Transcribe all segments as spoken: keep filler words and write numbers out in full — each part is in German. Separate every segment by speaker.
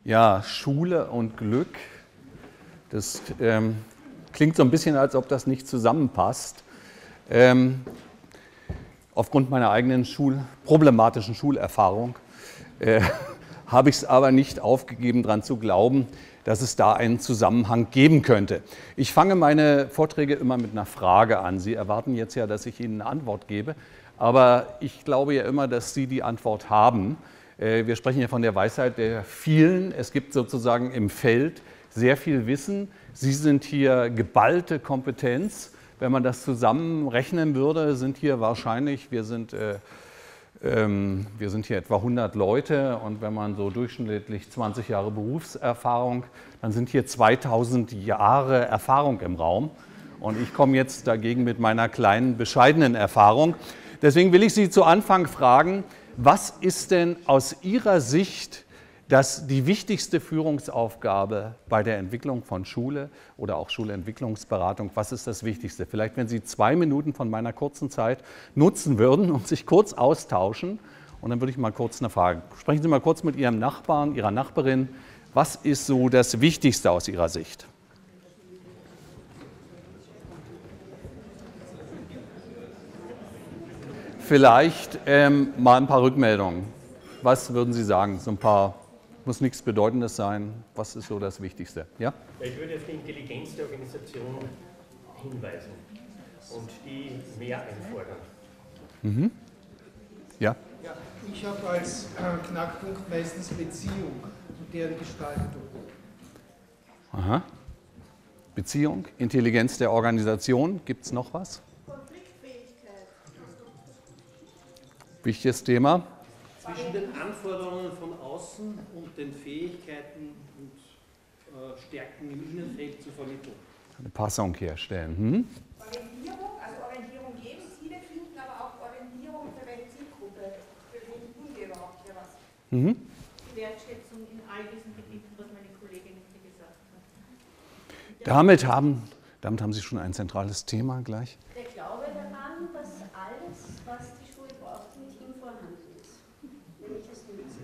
Speaker 1: Ja, Schule und Glück, das ähm, klingt so ein bisschen, als ob das nicht zusammenpasst. Ähm, aufgrund meiner eigenen Schul problematischen Schulerfahrung äh, habe ich es aber nicht aufgegeben, daran zu glauben, dass es da einen Zusammenhang geben könnte. Ich fange meine Vorträge immer mit einer Frage an. Sie erwarten jetzt ja, dass ich Ihnen eine Antwort gebe, aber ich glaube ja immer, dass Sie die Antwort haben. Wir sprechen ja von der Weisheit der vielen. Es gibt sozusagen im Feld sehr viel Wissen. Sie sind hier geballte Kompetenz. Wenn man das zusammenrechnen würde, sind hier wahrscheinlich, wir sind, äh, ähm, wir sind hier etwa hundert Leute und wenn man so durchschnittlich zwanzig Jahre Berufserfahrung, dann sind hier zweitausend Jahre Erfahrung im Raum. Und ich komme jetzt dagegen mit meiner kleinen, bescheidenen Erfahrung. Deswegen will ich Sie zu Anfang fragen, was ist denn aus Ihrer Sicht das, die wichtigste Führungsaufgabe bei der Entwicklung von Schule oder auch Schulentwicklungsberatung? Was ist das Wichtigste? Vielleicht, wenn Sie zwei Minuten von meiner kurzen Zeit nutzen würden und sich kurz austauschen. Und dann würde ich mal kurz eine Frage. Sprechen Sie mal kurz mit Ihrem Nachbarn, Ihrer Nachbarin. Was ist so das Wichtigste aus Ihrer Sicht? Vielleicht ähm, mal ein paar Rückmeldungen. Was würden Sie sagen? So ein paar, muss nichts Bedeutendes sein. Was ist so das Wichtigste? Ja?
Speaker 2: Ich würde auf die Intelligenz der Organisation hinweisen und die mehr einfordern.
Speaker 1: Mhm. Ja?
Speaker 3: Ja, ich habe als äh, Knackpunkt meistens Beziehung und deren Gestaltung.
Speaker 1: Aha. Beziehung, Intelligenz der Organisation. Gibt es noch was? Wichtiges Thema.
Speaker 4: Zwischen den Anforderungen von außen und den Fähigkeiten und äh, Stärken im Innenfeld zu vermitteln.
Speaker 1: Eine Passung herstellen. Hm?
Speaker 5: Orientierung, also Orientierung geben, Ziele finden, aber auch Orientierung für welche Zielgruppe. Für wen tun wir überhaupt hier was?
Speaker 1: Mhm.
Speaker 6: Die Wertschätzung in all diesen Gebieten, was meine Kollegin hier gesagt hat.
Speaker 1: Damit haben, damit haben Sie schon ein zentrales Thema gleich.
Speaker 7: Der Glaube daran, dass alles, was die Schule braucht, mit ihm vorhanden ist. Wenn ich das nutze.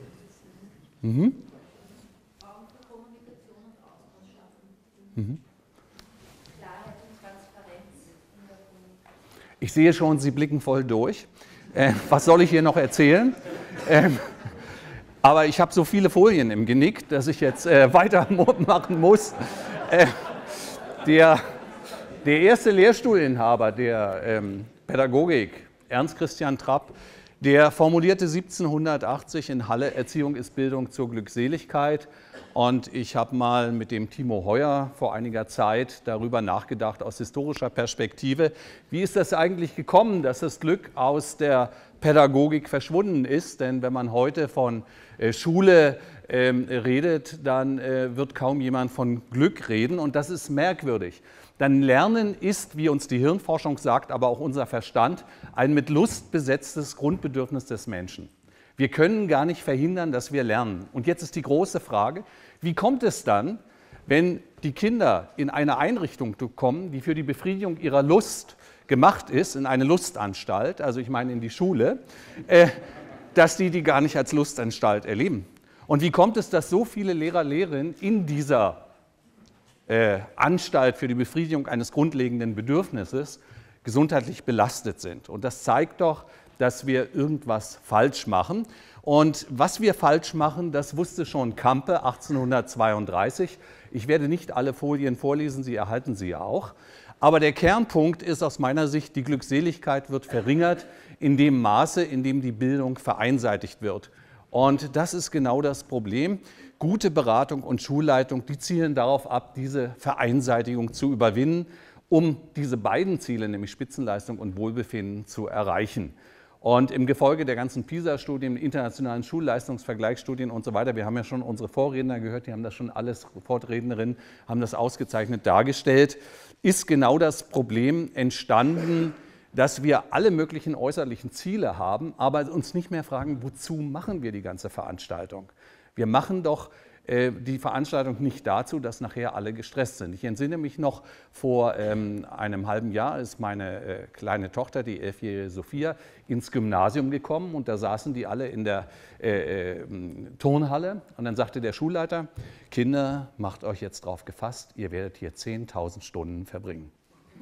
Speaker 1: Mhm.
Speaker 6: Raum für Kommunikation und Austausch schaffen.
Speaker 1: Mhm.
Speaker 6: Klarheit und Transparenz in der Kommunikation.
Speaker 1: Ich sehe schon, Sie blicken voll durch. Äh, was soll ich hier noch erzählen? Ähm, aber ich habe so viele Folien im Genick, dass ich jetzt äh, weitermachen muss. Äh, der, der erste Lehrstuhlinhaber der ähm, Pädagogik, Ernst Christian Trapp, der formulierte siebzehnhundertachtzig in Halle, Erziehung ist Bildung zur Glückseligkeit. Und ich habe mal mit dem Timo Heuer vor einiger Zeit darüber nachgedacht, aus historischer Perspektive, wie ist das eigentlich gekommen, dass das Glück aus der Pädagogik verschwunden ist? Denn wenn man heute von äh, Schule ähm, redet, dann äh, wird kaum jemand von Glück reden und das ist merkwürdig. Dann Lernen ist, wie uns die Hirnforschung sagt, aber auch unser Verstand, ein mit Lust besetztes Grundbedürfnis des Menschen. Wir können gar nicht verhindern, dass wir lernen. Und jetzt ist die große Frage, wie kommt es dann, wenn die Kinder in eine Einrichtung kommen, die für die Befriedigung ihrer Lust gemacht ist, in eine Lustanstalt, also ich meine in die Schule, äh, dass die die gar nicht als Lustanstalt erleben. Und wie kommt es, dass so viele Lehrer, Lehrerinnen in dieser äh, Anstalt für die Befriedigung eines grundlegenden Bedürfnisses gesundheitlich belastet sind? Und das zeigt doch, dass wir irgendwas falsch machen. Und was wir falsch machen, das wusste schon Campe achtzehnhundertzweiunddreißig. Ich werde nicht alle Folien vorlesen, Sie erhalten sie auch. Aber der Kernpunkt ist aus meiner Sicht, die Glückseligkeit wird verringert in dem Maße, in dem die Bildung vereinseitigt wird. Und das ist genau das Problem. Gute Beratung und Schulleitung, die zielen darauf ab, diese Vereinseitigung zu überwinden, um diese beiden Ziele, nämlich Spitzenleistung und Wohlbefinden, zu erreichen. Und im Gefolge der ganzen PISA-Studien, internationalen Schulleistungsvergleichsstudien und so weiter, wir haben ja schon unsere Vorredner gehört, die haben das schon alles, Vorrednerinnen haben das ausgezeichnet dargestellt, ist genau das Problem entstanden, dass wir alle möglichen äußerlichen Ziele haben, aber uns nicht mehr fragen, wozu machen wir die ganze Veranstaltung? Wir machen doch die Veranstaltung nicht dazu, dass nachher alle gestresst sind. Ich entsinne mich noch, vor ähm, einem halben Jahr ist meine äh, kleine Tochter, die elfjährige Sophia, ins Gymnasium gekommen und da saßen die alle in der äh, äh, Turnhalle und dann sagte der Schulleiter, Kinder, macht euch jetzt drauf gefasst, ihr werdet hier zehntausend Stunden verbringen.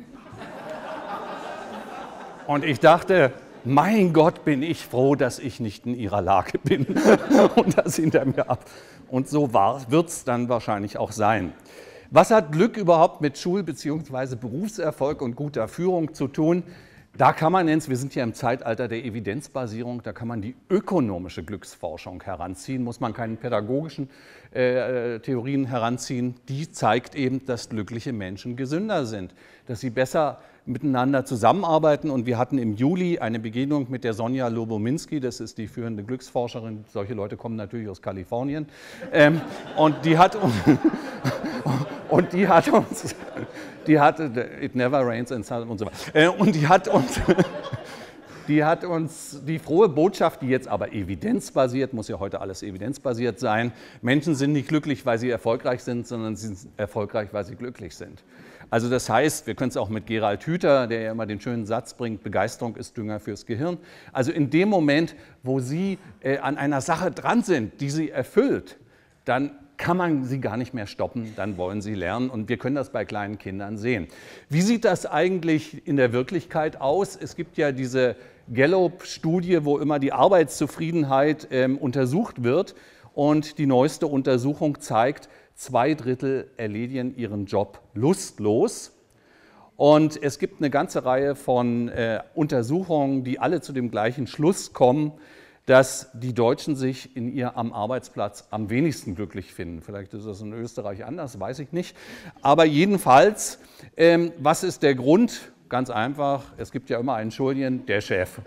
Speaker 1: Und ich dachte, mein Gott, bin ich froh, dass ich nicht in ihrer Lage bin und das hinter mir ab. Und so wird es dann wahrscheinlich auch sein. Was hat Glück überhaupt mit Schul- bzw. Berufserfolg und guter Führung zu tun? Da kann man jetzt, wir sind ja im Zeitalter der Evidenzbasierung, da kann man die ökonomische Glücksforschung heranziehen, muss man keine pädagogischen äh, Theorien heranziehen. Die zeigt eben, dass glückliche Menschen gesünder sind, dass sie besser miteinander zusammenarbeiten. Und wir hatten im Juli eine Begegnung mit der Sonja Lubominski, das ist die führende Glücksforscherin, solche Leute kommen natürlich aus Kalifornien, ähm, und die hat uns, und die hat uns, die hat, it never rains in sun und so weiter, äh, und die hat uns, die hat uns die frohe Botschaft, die jetzt aber evidenzbasiert, muss ja heute alles evidenzbasiert sein, Menschen sind nicht glücklich, weil sie erfolgreich sind, sondern sie sind erfolgreich, weil sie glücklich sind. Also das heißt, wir können es auch mit Gerald Hüther, der ja immer den schönen Satz bringt, Begeisterung ist Dünger fürs Gehirn. Also in dem Moment, wo Sie äh, an einer Sache dran sind, die Sie erfüllt, dann kann man sie gar nicht mehr stoppen, dann wollen sie lernen und wir können das bei kleinen Kindern sehen. Wie sieht das eigentlich in der Wirklichkeit aus? Es gibt ja diese Gallup-Studie, wo immer die Arbeitszufriedenheit ähm, untersucht wird und die neueste Untersuchung zeigt, zwei Drittel erledigen ihren Job lustlos. Und es gibt eine ganze Reihe von äh, Untersuchungen, die alle zu dem gleichen Schluss kommen, dass die Deutschen sich in ihr am Arbeitsplatz am wenigsten glücklich finden. Vielleicht ist das in Österreich anders, weiß ich nicht. Aber jedenfalls, ähm, was ist der Grund? Ganz einfach, es gibt ja immer einen Schuldigen, der Chef.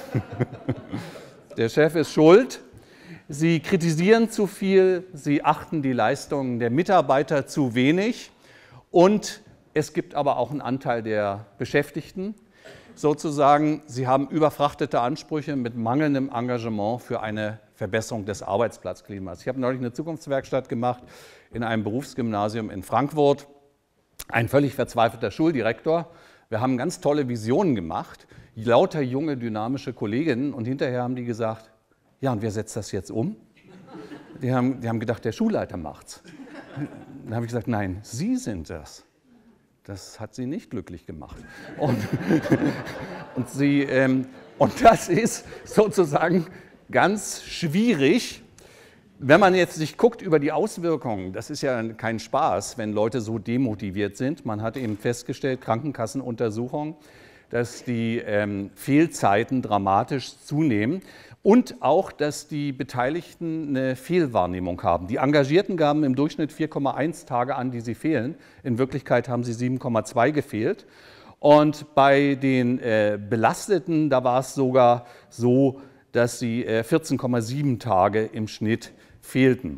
Speaker 1: Der Chef ist schuld. Sie kritisieren zu viel, sie achten die Leistungen der Mitarbeiter zu wenig und es gibt aber auch einen Anteil der Beschäftigten, sozusagen, sie haben überfrachtete Ansprüche mit mangelndem Engagement für eine Verbesserung des Arbeitsplatzklimas. Ich habe neulich eine Zukunftswerkstatt gemacht in einem Berufsgymnasium in Frankfurt, ein völlig verzweifelter Schuldirektor. Wir haben ganz tolle Visionen gemacht, lauter junge, dynamische Kolleginnen und hinterher haben die gesagt, ja, und wer setzt das jetzt um? Die haben, die haben gedacht, der Schulleiter macht's. Dann habe ich gesagt, nein, Sie sind das. Das hat Sie nicht glücklich gemacht. Und, und, sie, ähm, und das ist sozusagen ganz schwierig, wenn man jetzt sich guckt über die Auswirkungen. Das ist ja kein Spaß, wenn Leute so demotiviert sind. Man hat eben festgestellt, Krankenkassenuntersuchungen, dass die ähm, Fehlzeiten dramatisch zunehmen. Und auch, dass die Beteiligten eine Fehlwahrnehmung haben. Die Engagierten gaben im Durchschnitt vier Komma eins Tage an, die sie fehlen. In Wirklichkeit haben sie sieben Komma zwei gefehlt. Und bei den äh, Belasteten, da war es sogar so, dass sie äh, vierzehn Komma sieben Tage im Schnitt fehlten.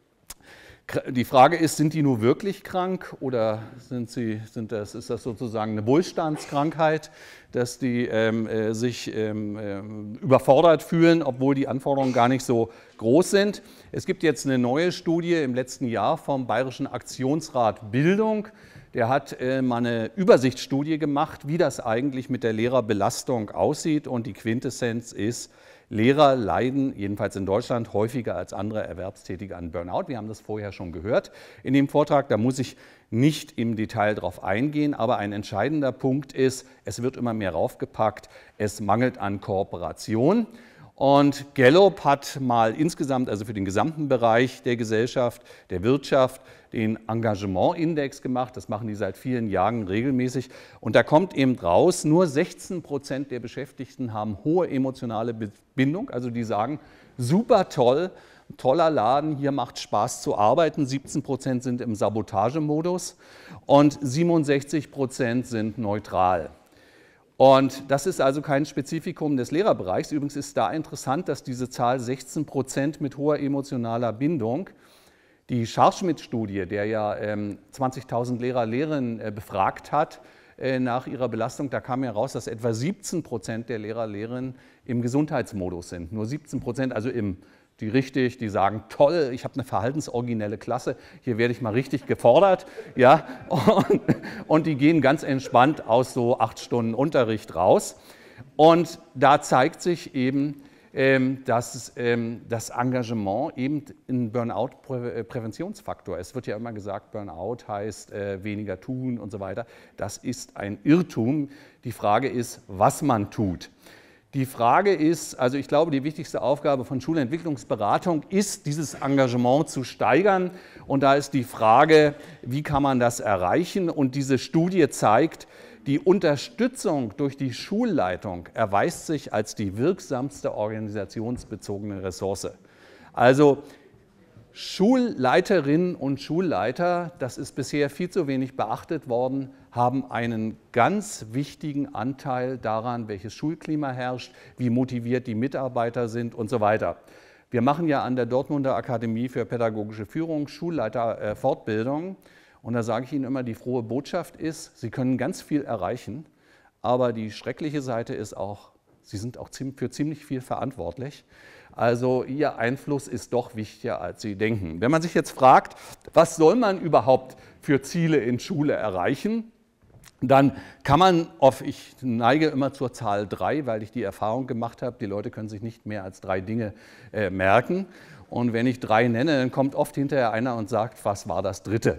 Speaker 1: Die Frage ist, sind die nur wirklich krank oder sind sie, sind das, ist das sozusagen eine Wohlstandskrankheit, dass die ähm, äh, sich ähm, äh, überfordert fühlen, obwohl die Anforderungen gar nicht so groß sind? Es gibt jetzt eine neue Studie im letzten Jahr vom Bayerischen Aktionsrat Bildung. Der hat äh, mal eine Übersichtsstudie gemacht, wie das eigentlich mit der Lehrerbelastung aussieht und die Quintessenz ist, Lehrer leiden, jedenfalls in Deutschland, häufiger als andere Erwerbstätige an Burnout. Wir haben das vorher schon gehört in dem Vortrag, da muss ich nicht im Detail drauf eingehen, aber ein entscheidender Punkt ist, es wird immer mehr raufgepackt, es mangelt an Kooperation. Und Gallup hat mal insgesamt, also für den gesamten Bereich der Gesellschaft, der Wirtschaft, den Engagementindex gemacht. Das machen die seit vielen Jahren regelmäßig. Und da kommt eben raus, nur sechzehn Prozent der Beschäftigten haben hohe emotionale Bindung. Also die sagen, super toll, toller Laden, hier macht Spaß zu arbeiten. siebzehn Prozent sind im Sabotagemodus und siebenundsechzig Prozent sind neutral. Und das ist also kein Spezifikum des Lehrerbereichs. Übrigens ist da interessant, dass diese Zahl sechzehn Prozent mit hoher emotionaler Bindung, die Scharschmidt-Studie, der ja ähm, zwanzigtausend Lehrer, Lehrerinnen äh, befragt hat äh, nach ihrer Belastung, da kam heraus, dass etwa siebzehn Prozent der Lehrer, Lehrerinnen im Gesundheitsmodus sind. Nur siebzehn Prozent, also im die richtig, die sagen, toll, ich habe eine verhaltensoriginelle Klasse, hier werde ich mal richtig gefordert, ja, und, und die gehen ganz entspannt aus so acht Stunden Unterricht raus. Und da zeigt sich eben, ähm, dass ähm, das Engagement eben ein Burnout-Präventionsfaktor ist. Es wird ja immer gesagt, Burnout heißt äh, weniger tun und so weiter. Das ist ein Irrtum. Die Frage ist, was man tut. Die Frage ist, also ich glaube, die wichtigste Aufgabe von Schulentwicklungsberatung ist, dieses Engagement zu steigern. Und da ist die Frage, wie kann man das erreichen? Und diese Studie zeigt, die Unterstützung durch die Schulleitung erweist sich als die wirksamste organisationsbezogene Ressource. Also Schulleiterinnen und Schulleiter, das ist bisher viel zu wenig beachtet worden, haben einen ganz wichtigen Anteil daran, welches Schulklima herrscht, wie motiviert die Mitarbeiter sind und so weiter. Wir machen ja an der Dortmunder Akademie für pädagogische Führung Schulleiterfortbildung und da sage ich Ihnen immer, die frohe Botschaft ist, Sie können ganz viel erreichen, aber die schreckliche Seite ist auch, Sie sind auch für ziemlich viel verantwortlich. Also Ihr Einfluss ist doch wichtiger, als Sie denken. Wenn man sich jetzt fragt, was soll man überhaupt für Ziele in Schule erreichen, dann kann man, auf, ich neige immer zur Zahl drei, weil ich die Erfahrung gemacht habe, die Leute können sich nicht mehr als drei Dinge äh, merken. Und wenn ich drei nenne, dann kommt oft hinterher einer und sagt, was war das dritte?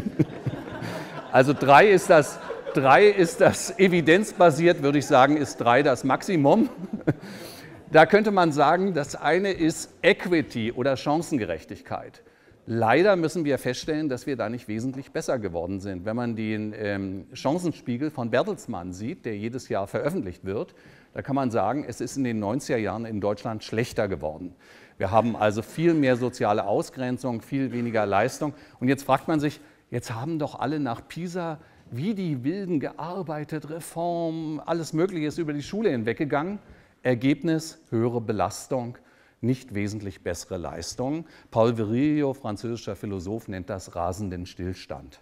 Speaker 1: Also drei ist das, drei ist das evidenzbasiert, würde ich sagen, ist drei das Maximum. Da könnte man sagen, das eine ist Equity oder Chancengerechtigkeit. Leider müssen wir feststellen, dass wir da nicht wesentlich besser geworden sind. Wenn man den ähm, Chancenspiegel von Bertelsmann sieht, der jedes Jahr veröffentlicht wird, da kann man sagen, es ist in den neunziger Jahren in Deutschland schlechter geworden. Wir haben also viel mehr soziale Ausgrenzung, viel weniger Leistung. Und jetzt fragt man sich, jetzt haben doch alle nach PISA wie die Wilden gearbeitet, Reform, alles Mögliche ist über die Schule hinweggegangen. Ergebnis, höhere Belastung, nicht wesentlich bessere Leistung. Paul Virilio, französischer Philosoph, nennt das rasenden Stillstand.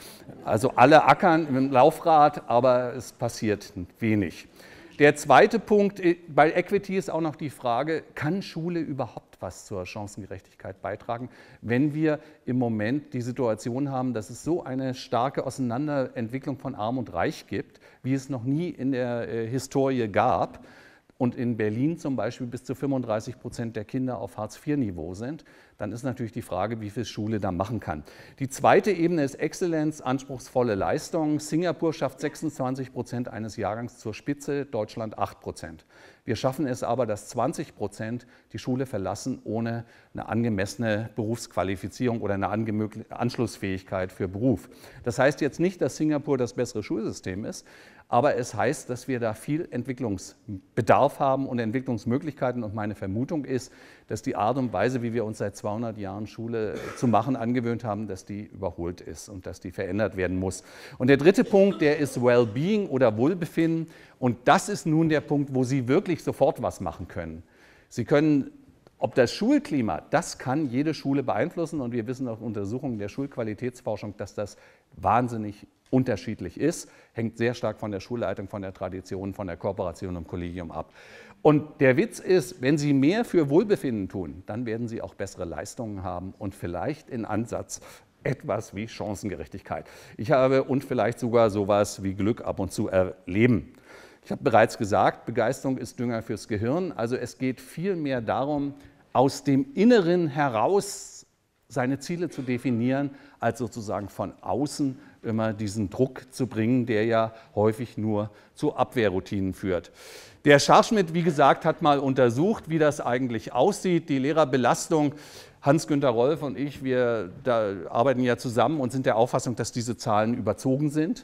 Speaker 1: Also alle ackern im Laufrad, aber es passiert wenig. Der zweite Punkt bei Equity ist auch noch die Frage, kann Schule überhaupt was zur Chancengerechtigkeit beitragen, wenn wir im Moment die Situation haben, dass es so eine starke Auseinanderentwicklung von Arm und Reich gibt, wie es noch nie in der Historie gab. Und in Berlin zum Beispiel bis zu fünfunddreißig Prozent der Kinder auf Hartz vier Niveau sind, dann ist natürlich die Frage, wie viel Schule da machen kann. Die zweite Ebene ist Exzellenz, anspruchsvolle Leistung. Singapur schafft sechsundzwanzig Prozent eines Jahrgangs zur Spitze, Deutschland acht Prozent. Wir schaffen es aber, dass zwanzig Prozent die Schule verlassen ohne eine angemessene Berufsqualifizierung oder eine Anschlussfähigkeit für Beruf. Das heißt jetzt nicht, dass Singapur das bessere Schulsystem ist, aber es heißt, dass wir da viel Entwicklungsbedarf haben und Entwicklungsmöglichkeiten. Und meine Vermutung ist, dass die Art und Weise, wie wir uns seit zweihundert Jahren Schule zu machen angewöhnt haben, dass die überholt ist und dass die verändert werden muss. Und der dritte Punkt, der ist Wellbeing oder Wohlbefinden. Und das ist nun der Punkt, wo Sie wirklich sofort was machen können. Sie können, ob das Schulklima, das kann jede Schule beeinflussen. Und wir wissen aus Untersuchungen der Schulqualitätsforschung, dass das wahnsinnig unterschiedlich ist, hängt sehr stark von der Schulleitung, von der Tradition, von der Kooperation im Kollegium ab. Und der Witz ist, wenn Sie mehr für Wohlbefinden tun, dann werden Sie auch bessere Leistungen haben und vielleicht in Ansatz etwas wie Chancengerechtigkeit. Ich habe und vielleicht sogar sowas wie Glück ab und zu erleben. Ich habe bereits gesagt, Begeisterung ist Dünger fürs Gehirn. Also es geht vielmehr darum, aus dem Inneren heraus seine Ziele zu definieren, als sozusagen von außen immer diesen Druck zu bringen, der ja häufig nur zu Abwehrroutinen führt. Der Scharschmidt, wie gesagt, hat mal untersucht, wie das eigentlich aussieht, die Lehrerbelastung. Hans-Günter Rolf und ich, wir da arbeiten ja zusammen und sind der Auffassung, dass diese Zahlen überzogen sind.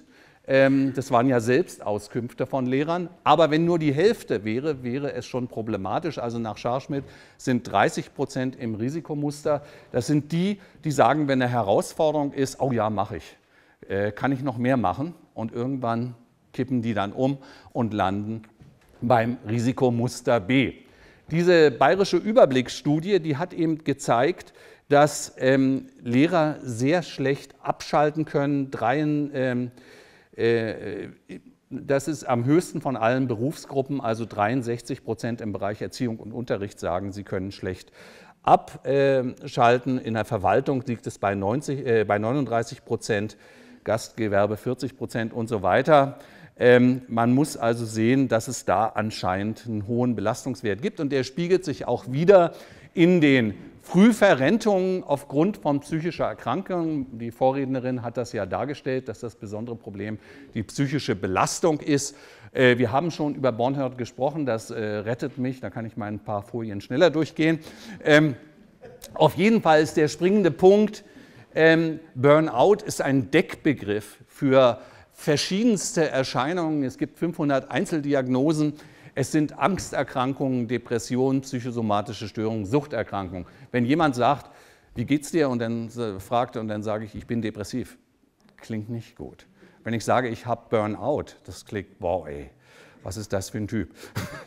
Speaker 1: Das waren ja Selbstauskünfte von Lehrern. Aber wenn nur die Hälfte wäre, wäre es schon problematisch. Also nach Scharschmidt sind dreißig Prozent im Risikomuster. Das sind die, die sagen, wenn eine Herausforderung ist, oh ja, mache ich. Kann ich noch mehr machen? Und irgendwann kippen die dann um und landen beim Risikomuster B. Diese bayerische Überblicksstudie, die hat eben gezeigt, dass ähm, Lehrer sehr schlecht abschalten können, dreien, ähm, äh, Das ist am höchsten von allen Berufsgruppen, also dreiundsechzig Prozent im Bereich Erziehung und Unterricht sagen, sie können schlecht abschalten. In der Verwaltung liegt es bei, neunzig, äh, bei neununddreißig Prozent, Gastgewerbe vierzig Prozent und so weiter. Ähm, man muss also sehen, dass es da anscheinend einen hohen Belastungswert gibt und der spiegelt sich auch wieder in den Frühverrentungen aufgrund von psychischer Erkrankung. Die Vorrednerin hat das ja dargestellt, dass das besondere Problem die psychische Belastung ist. Äh, wir haben schon über Bornhört gesprochen, das äh, rettet mich, da kann ich mal ein paar Folien schneller durchgehen. Ähm, auf jeden Fall ist der springende Punkt, ähm, Burnout ist ein Deckbegriff für verschiedenste Erscheinungen. Es gibt fünfhundert Einzeldiagnosen. Es sind Angsterkrankungen, Depressionen, psychosomatische Störungen, Suchterkrankungen. Wenn jemand sagt, wie geht's dir? Und dann fragt und dann sage ich, ich bin depressiv. Klingt nicht gut. Wenn ich sage, ich habe Burnout, das klingt, wow, ey, was ist das für ein Typ?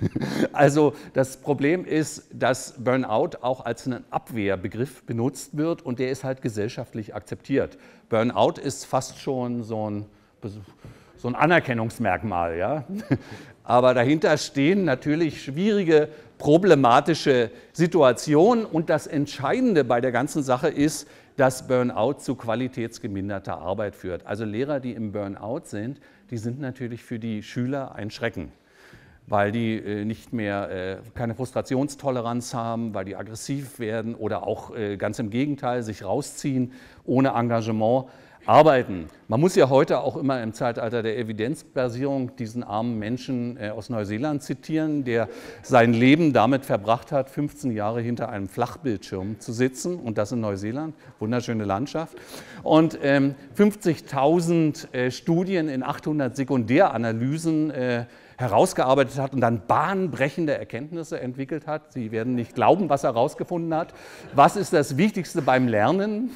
Speaker 1: Also das Problem ist, dass Burnout auch als ein Abwehrbegriff benutzt wird und der ist halt gesellschaftlich akzeptiert. Burnout ist fast schon so ein, so ein Anerkennungsmerkmal, ja? Aber dahinter stehen natürlich schwierige, problematische Situationen und das Entscheidende bei der ganzen Sache ist, dass Burnout zu qualitätsgeminderter Arbeit führt. Also Lehrer, die im Burnout sind, die sind natürlich für die Schüler ein Schrecken, weil die äh, nicht mehr äh, keine Frustrationstoleranz haben, weil die aggressiv werden oder auch äh, ganz im Gegenteil sich rausziehen, ohne Engagement arbeiten. Man muss ja heute auch immer im Zeitalter der Evidenzbasierung diesen armen Menschen äh, aus Neuseeland zitieren, der sein Leben damit verbracht hat, fünfzehn Jahre hinter einem Flachbildschirm zu sitzen und das in Neuseeland, wunderschöne Landschaft. Und ähm, fünfzigtausend äh, Studien in achthundert Sekundäranalysen äh, herausgearbeitet hat und dann bahnbrechende Erkenntnisse entwickelt hat. Sie werden nicht glauben, was er herausgefunden hat. Was ist das Wichtigste beim Lernen?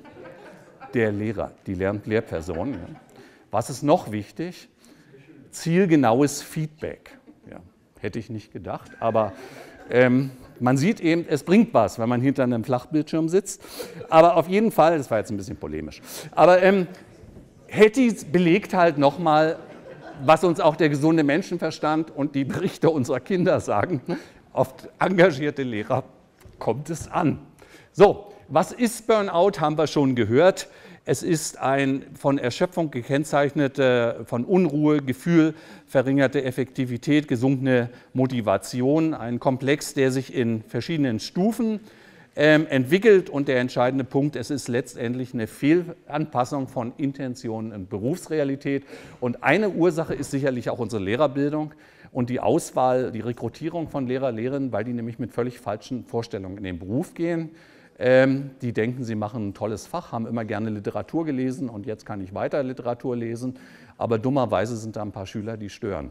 Speaker 1: Der Lehrer, die Lehr- Lehrperson. Ja. Was ist noch wichtig? Zielgenaues Feedback. Ja, hätte ich nicht gedacht, aber ähm, man sieht eben, es bringt was, wenn man hinter einem Flachbildschirm sitzt. Aber auf jeden Fall, das war jetzt ein bisschen polemisch, aber ähm, Hattie belegt halt nochmal, was uns auch der gesunde Menschenverstand und die Berichte unserer Kinder sagen, auf engagierte Lehrer kommt es an. So, was ist Burnout, haben wir schon gehört. Es ist ein von Erschöpfung gekennzeichnete, von Unruhe, Gefühl, verringerte Effektivität, gesunkene Motivation, ein Komplex, der sich in verschiedenen Stufen ähm, entwickelt und der entscheidende Punkt, es ist letztendlich eine Fehlanpassung von Intention und Berufsrealität und eine Ursache ist sicherlich auch unsere Lehrerbildung und die Auswahl, die Rekrutierung von Lehrer, Lehrerinnen, weil die nämlich mit völlig falschen Vorstellungen in den Beruf gehen. Ähm, die denken, sie machen ein tolles Fach, haben immer gerne Literatur gelesen und jetzt kann ich weiter Literatur lesen, aber dummerweise sind da ein paar Schüler, die stören.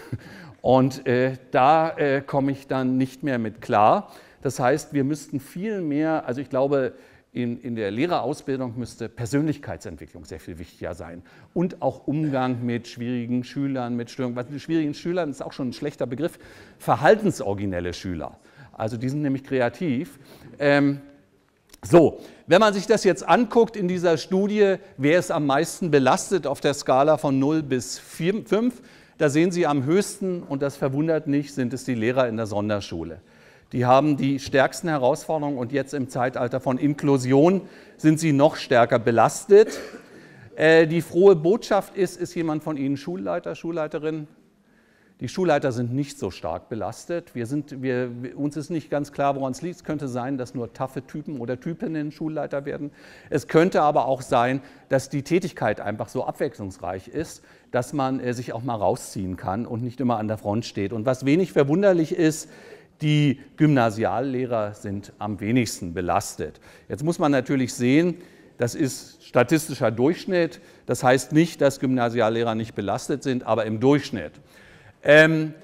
Speaker 1: Und äh, da äh, komme ich dann nicht mehr mit klar. Das heißt, wir müssten viel mehr, also ich glaube, in, in der Lehrerausbildung müsste Persönlichkeitsentwicklung sehr viel wichtiger sein und auch Umgang mit schwierigen Schülern, mit Störungen. Was mit schwierigen Schülern ist auch schon ein schlechter Begriff, verhaltensoriginelle Schüler. Also die sind nämlich kreativ. Ähm, So, wenn man sich das jetzt anguckt in dieser Studie, wer ist am meisten belastet auf der Skala von null bis fünf, da sehen Sie am höchsten, und das verwundert nicht, sind es die Lehrer in der Sonderschule. Die haben die stärksten Herausforderungen und jetzt im Zeitalter von Inklusion sind sie noch stärker belastet. Äh, die frohe Botschaft ist, ist jemand von Ihnen Schulleiter, Schulleiterin? Die Schulleiter sind nicht so stark belastet. Wir sind, wir, uns ist nicht ganz klar, woran es liegt. Es könnte sein, dass nur taffe Typen oder Typinnen Schulleiter werden. Es könnte aber auch sein, dass die Tätigkeit einfach so abwechslungsreich ist, dass man äh, sich auch mal rausziehen kann und nicht immer an der Front steht. Und was wenig verwunderlich ist, die Gymnasiallehrer sind am wenigsten belastet. Jetzt muss man natürlich sehen, das ist statistischer Durchschnitt. Das heißt nicht, dass Gymnasiallehrer nicht belastet sind, aber im Durchschnitt. Ähm,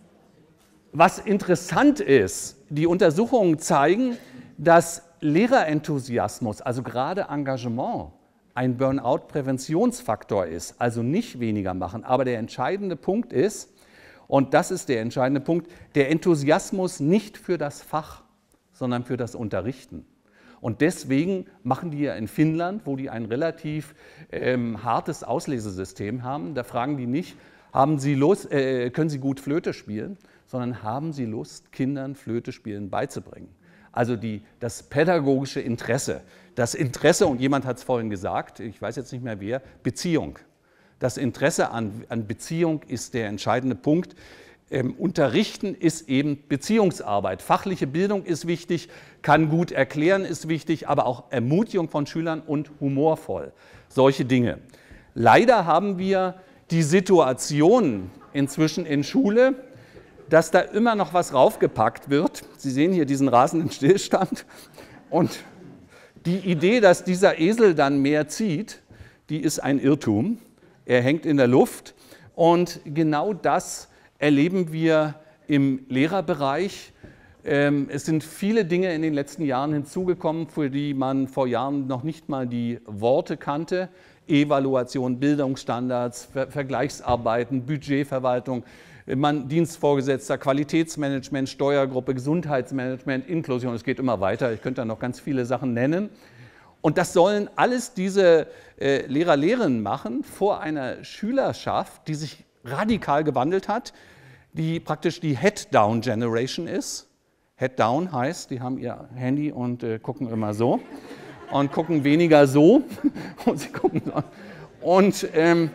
Speaker 1: was interessant ist, die Untersuchungen zeigen, dass Lehrerenthusiasmus, also gerade Engagement, ein Burnout-Präventionsfaktor ist, also nicht weniger machen. Aber der entscheidende Punkt ist, und das ist der entscheidende Punkt, der Enthusiasmus nicht für das Fach, sondern für das Unterrichten. Und deswegen machen die ja in Finnland, wo die ein relativ ähm, hartes Auslesesystem haben, da fragen die nicht, haben Sie Lust, äh, können Sie gut Flöte spielen, sondern haben Sie Lust, Kindern Flöte spielen beizubringen. Also die, das pädagogische Interesse, das Interesse, und jemand hat es vorhin gesagt, ich weiß jetzt nicht mehr wer, Beziehung. Das Interesse an, an Beziehung ist der entscheidende Punkt. Ähm, Unterrichten ist eben Beziehungsarbeit. Fachliche Bildung ist wichtig, kann gut erklären ist wichtig, aber auch Ermutigung von Schülern und humorvoll. Solche Dinge. Leider haben wir die Situation inzwischen in Schule, dass da immer noch was raufgepackt wird. Sie sehen hier diesen rasenden Stillstand. Und die Idee, dass dieser Esel dann mehr zieht, die ist ein Irrtum. Er hängt in der Luft. Und genau das erleben wir im Lehrerbereich. Es sind viele Dinge in den letzten Jahren hinzugekommen, für die man vor Jahren noch nicht mal die Worte kannte. Evaluation, Bildungsstandards, Ver- Vergleichsarbeiten, Budgetverwaltung, man, Dienstvorgesetzter, Qualitätsmanagement, Steuergruppe, Gesundheitsmanagement, Inklusion, es geht immer weiter, ich könnte da noch ganz viele Sachen nennen. Und das sollen alles diese äh, Lehrer, Lehrerinnen machen vor einer Schülerschaft, die sich radikal gewandelt hat, die praktisch die Head-Down-Generation ist. Head-Down heißt, die haben ihr Handy und äh, gucken immer so und gucken weniger so. und sie gucken so. Und ähm,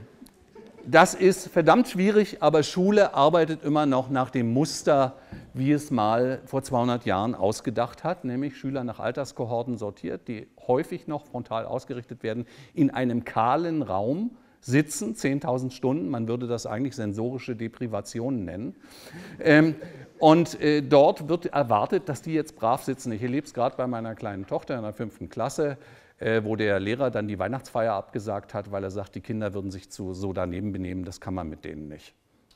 Speaker 1: das ist verdammt schwierig, aber Schule arbeitet immer noch nach dem Muster, wie es mal vor zweihundert Jahren ausgedacht hat, nämlich Schüler nach Alterskohorten sortiert, die häufig noch frontal ausgerichtet werden, in einem kahlen Raum sitzen, zehntausend Stunden, man würde das eigentlich sensorische Deprivation nennen. Ähm, und äh, dort wird erwartet, dass die jetzt brav sitzen. Ich erlebe es gerade bei meiner kleinen Tochter in der fünften Klasse, äh, wo der Lehrer dann die Weihnachtsfeier abgesagt hat, weil er sagt, die Kinder würden sich zu, so daneben benehmen, das kann man mit denen nicht.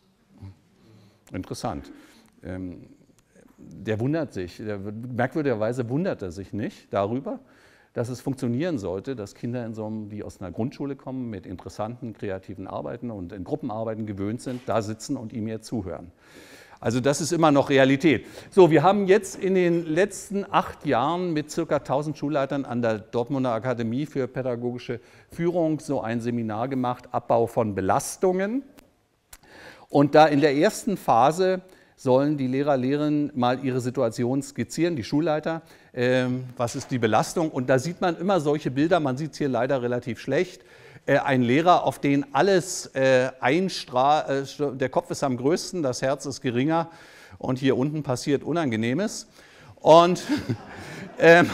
Speaker 1: Interessant. Ähm, der wundert sich, der, merkwürdigerweise wundert er sich nicht darüber, dass es funktionieren sollte, dass Kinder, in so einem, die aus einer Grundschule kommen, mit interessanten, kreativen Arbeiten und in Gruppenarbeiten gewöhnt sind, da sitzen und ihm jetzt zuhören. Also das ist immer noch Realität. So, wir haben jetzt in den letzten acht Jahren mit circa tausend Schulleitern an der Dortmunder Akademie für pädagogische Führung so ein Seminar gemacht, Abbau von Belastungen. Und da in der ersten Phase sollen die Lehrer, Lehrerinnen mal ihre Situation skizzieren, die Schulleiter, äh, was ist die Belastung. Und da sieht man immer solche Bilder, man sieht es hier leider relativ schlecht. Äh, ein Lehrer, auf den alles äh, einstrahlt, äh, der Kopf ist am größten, das Herz ist geringer und hier unten passiert Unangenehmes. Und äh,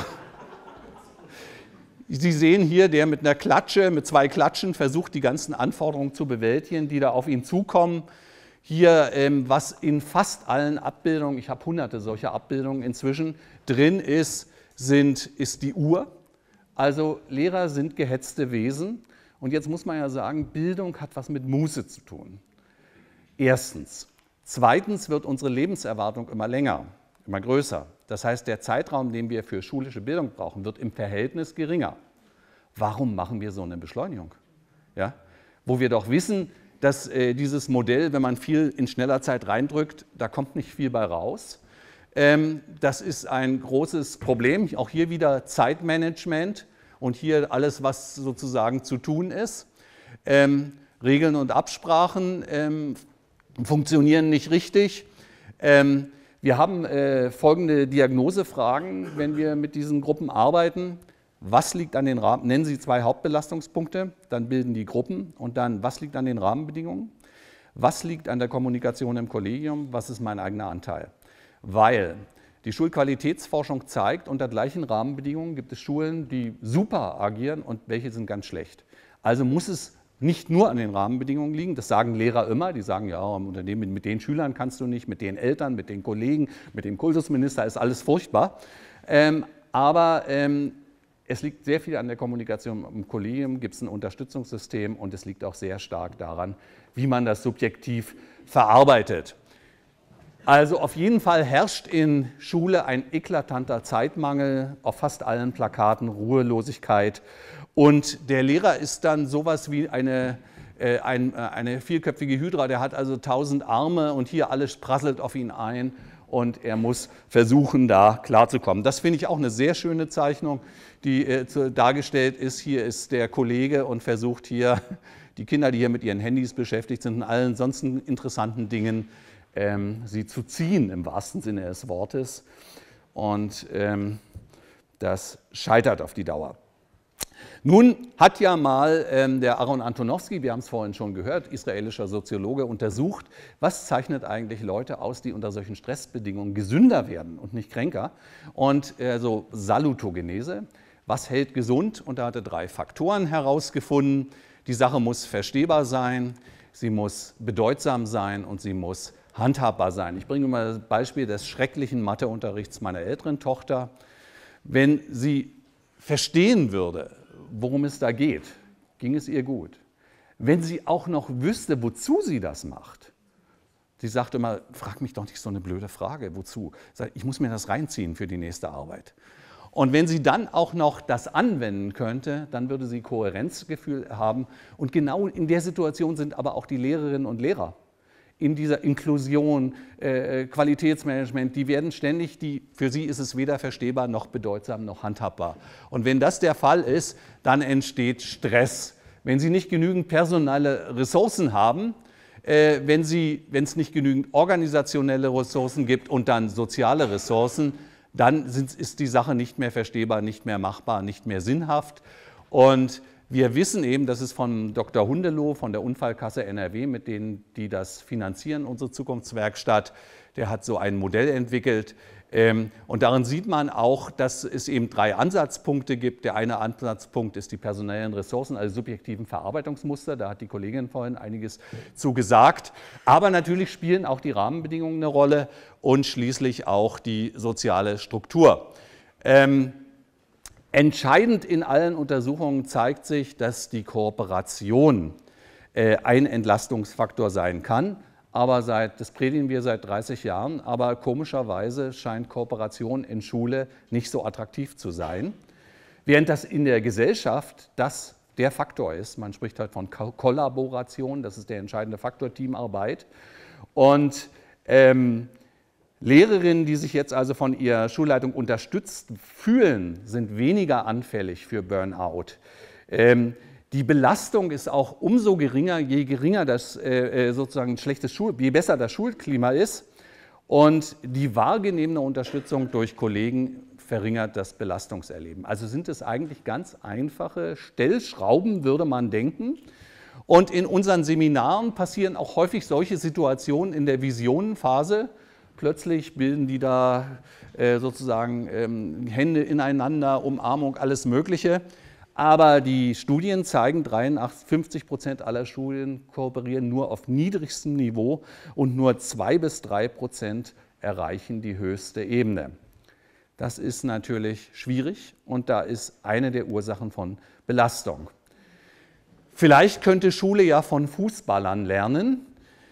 Speaker 1: Sie sehen hier, der mit einer Klatsche, mit zwei Klatschen versucht, die ganzen Anforderungen zu bewältigen, die da auf ihn zukommen. Hier, ähm, was in fast allen Abbildungen, ich habe hunderte solcher Abbildungen inzwischen, drin ist, sind, ist die Uhr. Also Lehrer sind gehetzte Wesen. Und jetzt muss man ja sagen, Bildung hat was mit Muße zu tun. Erstens. Zweitens wird unsere Lebenserwartung immer länger, immer größer. Das heißt, der Zeitraum, den wir für schulische Bildung brauchen, wird im Verhältnis geringer. Warum machen wir so eine Beschleunigung? Ja? Wo wir doch wissen, dass äh, dieses Modell, wenn man viel in schneller Zeit reindrückt, da kommt nicht viel bei raus. Ähm, das ist ein großes Problem. Auch hier wieder Zeitmanagement und hier alles, was sozusagen zu tun ist. Ähm, Regeln und Absprachen ähm, funktionieren nicht richtig. Ähm, wir haben äh, folgende Diagnosefragen, wenn wir mit diesen Gruppen arbeiten. Was liegt an den Rahmen? Nennen Sie zwei Hauptbelastungspunkte, dann bilden die Gruppen und dann, was liegt an den Rahmenbedingungen? Was liegt an der Kommunikation im Kollegium? Was ist mein eigener Anteil? Weil die Schulqualitätsforschung zeigt, unter gleichen Rahmenbedingungen gibt es Schulen, die super agieren und welche sind ganz schlecht. Also muss es nicht nur an den Rahmenbedingungen liegen, das sagen Lehrer immer, die sagen, ja, im Unternehmen mit den Schülern kannst du nicht, mit den Eltern, mit den Kollegen, mit dem Kultusminister ist alles furchtbar. Ähm, aber ähm, es liegt sehr viel an der Kommunikation im Kollegium, gibt es ein Unterstützungssystem und es liegt auch sehr stark daran, wie man das subjektiv verarbeitet. Also auf jeden Fall herrscht in Schule ein eklatanter Zeitmangel, auf fast allen Plakaten Ruhelosigkeit. Und der Lehrer ist dann sowas wie eine, äh, ein, äh, eine vierköpfige Hydra, der hat also tausend Arme und hier alles prasselt auf ihn ein. und er muss versuchen, da klarzukommen. Das finde ich auch eine sehr schöne Zeichnung, die äh, zu, dargestellt ist. Hier ist der Kollege und versucht hier die Kinder, die hier mit ihren Handys beschäftigt sind und allen sonst interessanten Dingen, ähm, sie zu ziehen, im wahrsten Sinne des Wortes. Und ähm, das scheitert auf die Dauer. Nun hat ja mal ähm, der Aaron Antonowski, wir haben es vorhin schon gehört, israelischer Soziologe, untersucht, was zeichnet eigentlich Leute aus, die unter solchen Stressbedingungen gesünder werden und nicht kränker. Und äh, so Salutogenese, was hält gesund? Und da hat er drei Faktoren herausgefunden. Die Sache muss verstehbar sein, sie muss bedeutsam sein und sie muss handhabbar sein. Ich bringe mal das Beispiel des schrecklichen Matheunterrichts meiner älteren Tochter. Wenn sie verstehen würde, worum es da geht, ging es ihr gut. Wenn sie auch noch wüsste, wozu sie das macht, sie sagt immer, frag mich doch nicht so eine blöde Frage, wozu? Ich muss mir das reinziehen für die nächste Arbeit. Und wenn sie dann auch noch das anwenden könnte, dann würde sie Kohärenzgefühl haben. Und genau in der Situation sind aber auch die Lehrerinnen und Lehrer. In dieser Inklusion, äh, Qualitätsmanagement, die werden ständig, die, für sie ist es weder verstehbar noch bedeutsam noch handhabbar. Und wenn das der Fall ist, dann entsteht Stress. Wenn sie nicht genügend personelle Ressourcen haben, äh, wenn sie, wenn es nicht genügend organisationelle Ressourcen gibt und dann soziale Ressourcen, dann sind, ist die Sache nicht mehr verstehbar, nicht mehr machbar, nicht mehr sinnhaft. Und wir wissen eben, das ist von Doktor Hundeloh von der Unfallkasse N R W, mit denen die das finanzieren, unsere Zukunftswerkstatt, der hat so ein Modell entwickelt. Und darin sieht man auch, dass es eben drei Ansatzpunkte gibt. Der eine Ansatzpunkt ist die personellen Ressourcen, also subjektiven Verarbeitungsmuster. Da hat die Kollegin vorhin einiges zu gesagt. Aber natürlich spielen auch die Rahmenbedingungen eine Rolle und schließlich auch die soziale Struktur. Ähm, Entscheidend in allen Untersuchungen zeigt sich, dass die Kooperation äh, ein Entlastungsfaktor sein kann. Aber seit, das predigen wir seit dreißig Jahren, aber komischerweise scheint Kooperation in Schule nicht so attraktiv zu sein. Während das in der Gesellschaft das der Faktor ist. Man spricht halt von Ko- Kollaboration, das ist der entscheidende Faktor, Teamarbeit. Und ähm, Lehrerinnen, die sich jetzt also von ihrer Schulleitung unterstützt fühlen, sind weniger anfällig für Burnout. Ähm, die Belastung ist auch umso geringer, je geringer das äh, sozusagen schlechtes Schul, je besser das Schulklima ist. Und die wahrgenommene Unterstützung durch Kollegen verringert das Belastungserleben. Also sind es eigentlich ganz einfache Stellschrauben, würde man denken. Und in unseren Seminaren passieren auch häufig solche Situationen in der Visionenphase. Plötzlich bilden die da äh, sozusagen ähm, Hände ineinander, Umarmung, alles Mögliche. Aber die Studien zeigen, dreiundachtzig, fünfzig Prozent aller Schulen kooperieren nur auf niedrigstem Niveau und nur zwei bis drei Prozent erreichen die höchste Ebene. Das ist natürlich schwierig und da ist eine der Ursachen von Belastung. Vielleicht könnte Schule ja von Fußballern lernen.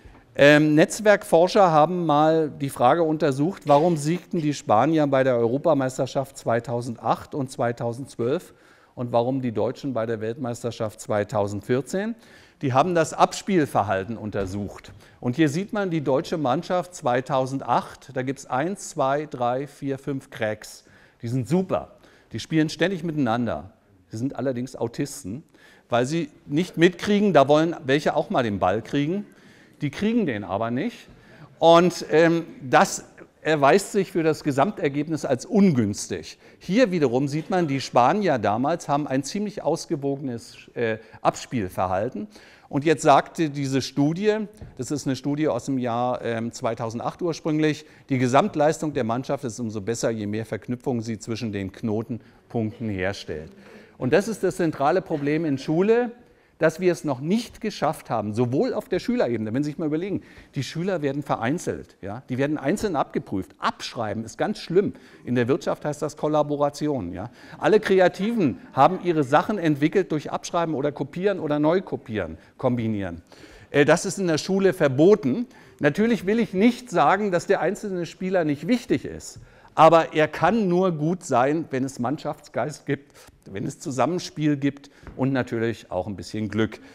Speaker 1: Ähm, Netzwerkforscher haben mal die Frage untersucht, warum siegten die Spanier bei der Europameisterschaft zweitausendacht und zweitausendzwölf und warum die Deutschen bei der Weltmeisterschaft zweitausendvierzehn. Die haben das Abspielverhalten untersucht. Und hier sieht man die deutsche Mannschaft zweitausendacht, da gibt es eins, zwei, drei, vier, fünf Cracks. Die sind super, die spielen ständig miteinander. Sie sind allerdings Autisten, weil sie nicht mitkriegen, da wollen welche auch mal den Ball kriegen. Die kriegen den aber nicht. Und ähm, das erweist sich für das Gesamtergebnis als ungünstig. Hier wiederum sieht man, die Spanier damals haben ein ziemlich ausgewogenes äh, Abspielverhalten. Und jetzt sagte diese Studie, das ist eine Studie aus dem Jahr ähm, zweitausendacht ursprünglich, die Gesamtleistung der Mannschaft ist umso besser, je mehr Verknüpfung sie zwischen den Knotenpunkten herstellt. Und das ist das zentrale Problem in Schule, dass wir es noch nicht geschafft haben, sowohl auf der Schülerebene, wenn Sie sich mal überlegen, die Schüler werden vereinzelt, ja, die werden einzeln abgeprüft. Abschreiben ist ganz schlimm. In der Wirtschaft heißt das Kollaboration. Ja. Alle Kreativen haben ihre Sachen entwickelt durch Abschreiben oder Kopieren oder Neukopieren, kombinieren. Das ist in der Schule verboten. Natürlich will ich nicht sagen, dass der einzelne Spieler nicht wichtig ist. Aber er kann nur gut sein, wenn es Mannschaftsgeist gibt, wenn es Zusammenspiel gibt und natürlich auch ein bisschen Glück.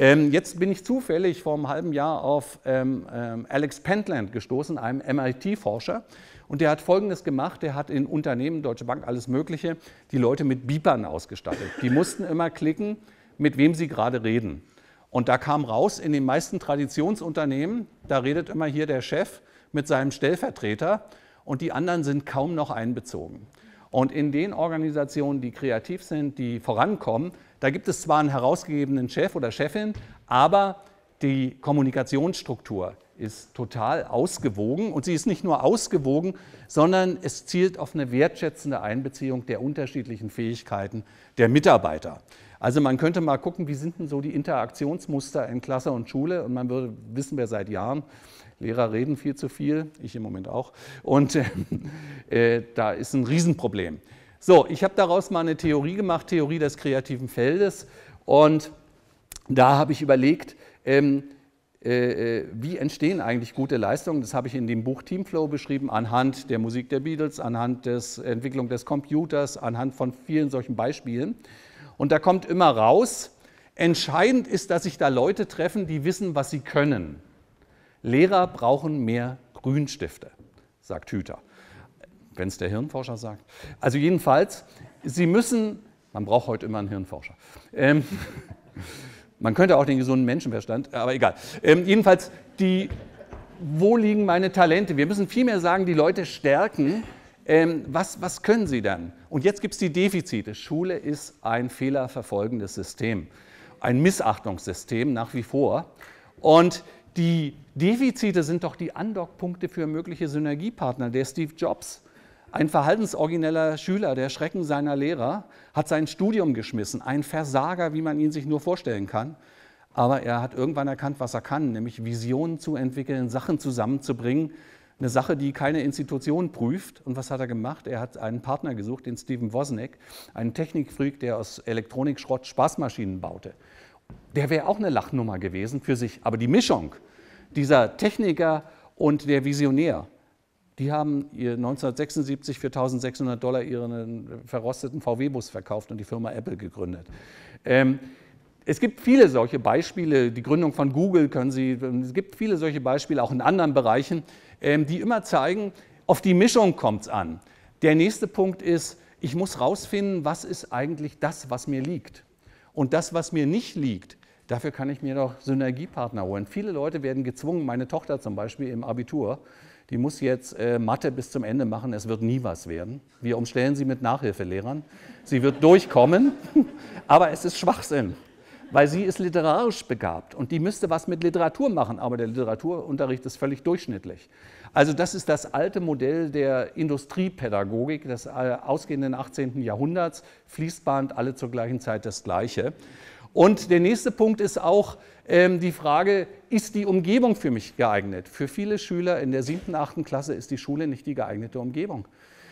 Speaker 1: Ähm, jetzt bin ich zufällig vor einem halben Jahr auf ähm, ähm, Alex Pentland gestoßen, einem M I T-Forscher. Und der hat Folgendes gemacht, der hat in Unternehmen, Deutsche Bank, alles Mögliche, die Leute mit Beepern ausgestattet. Die mussten immer klicken, mit wem sie gerade reden. Und da kam raus, in den meisten Traditionsunternehmen, da redet immer hier der Chef mit seinem Stellvertreter und die anderen sind kaum noch einbezogen. Und in den Organisationen, die kreativ sind, die vorankommen, da gibt es zwar einen herausgegebenen Chef oder Chefin, aber die Kommunikationsstruktur ist total ausgewogen und sie ist nicht nur ausgewogen, sondern es zielt auf eine wertschätzende Einbeziehung der unterschiedlichen Fähigkeiten der Mitarbeiter. Also man könnte mal gucken, wie sind denn so die Interaktionsmuster in Klasse und Schule, und man würde, wissen wir seit Jahren, Lehrer reden viel zu viel, ich im Moment auch, und äh, da ist ein Riesenproblem. So, ich habe daraus mal eine Theorie gemacht, Theorie des kreativen Feldes, und da habe ich überlegt, ähm, äh, wie entstehen eigentlich gute Leistungen. Das habe ich in dem Buch Teamflow beschrieben, anhand der Musik der Beatles, anhand der Entwicklung des Computers, anhand von vielen solchen Beispielen. Und da kommt immer raus, entscheidend ist, dass sich da Leute treffen, die wissen, was sie können. Lehrer brauchen mehr Grünstifte, sagt Hüter, wenn es der Hirnforscher sagt. Also jedenfalls, sie müssen, man braucht heute immer einen Hirnforscher, ähm, man könnte auch den gesunden Menschenverstand, aber egal. Ähm, jedenfalls, die, wo liegen meine Talente? Wir müssen vielmehr sagen, die Leute stärken. Ähm, was, was können sie dann? Und jetzt gibt es die Defizite. Schule ist ein fehlerverfolgendes System, ein Missachtungssystem nach wie vor. Und die Defizite sind doch die Andockpunkte für mögliche Synergiepartner. Der Steve Jobs, ein verhaltensorigineller Schüler, der Schrecken seiner Lehrer, hat sein Studium geschmissen. Ein Versager, wie man ihn sich nur vorstellen kann. Aber er hat irgendwann erkannt, was er kann, nämlich Visionen zu entwickeln, Sachen zusammenzubringen. Eine Sache, die keine Institution prüft. Und was hat er gemacht? Er hat einen Partner gesucht, den Steven Wozniak, einen Technikfreak, der aus Elektronikschrott Spaßmaschinen baute. Der wäre auch eine Lachnummer gewesen für sich. Aber die Mischung dieser Techniker und der Visionär, die haben neunzehnhundertsechsundsiebzig für eintausendsechshundert Dollar ihren verrosteten V W-Bus verkauft und die Firma Apple gegründet. Ähm, es gibt viele solche Beispiele, die Gründung von Google können Sie, es gibt viele solche Beispiele auch in anderen Bereichen, ähm, die immer zeigen, auf die Mischung kommt es an. Der nächste Punkt ist, ich muss rausfinden, was ist eigentlich das, was mir liegt. Und das, was mir nicht liegt, dafür kann ich mir doch Synergiepartner holen. Viele Leute werden gezwungen, meine Tochter zum Beispiel im Abitur, die muss jetzt äh, Mathe bis zum Ende machen, es wird nie was werden. Wir umstellen sie mit Nachhilfelehrern. Sie wird durchkommen, aber es ist Schwachsinn, weil sie ist literarisch begabt und die müsste was mit Literatur machen, aber der Literaturunterricht ist völlig durchschnittlich. Also das ist das alte Modell der Industriepädagogik des ausgehenden achtzehnten Jahrhunderts, Fließband, alle zur gleichen Zeit das Gleiche. Und der nächste Punkt ist auch ähm, die Frage, ist die Umgebung für mich geeignet? Für viele Schüler in der siebten, achten Klasse ist die Schule nicht die geeignete Umgebung.